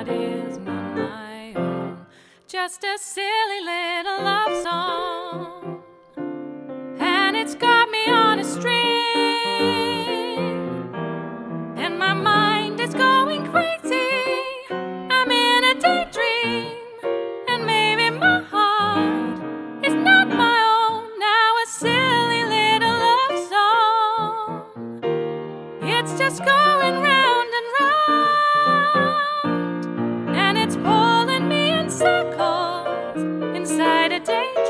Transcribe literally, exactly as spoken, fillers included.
heart is not my own. Just a silly little love song, and it's got me on a string, and my mind is going crazy. I'm in a daydream, and maybe my heart is not my own. Now a silly little love song, it's just going round and round, and it's pulling me in circles inside a daydream.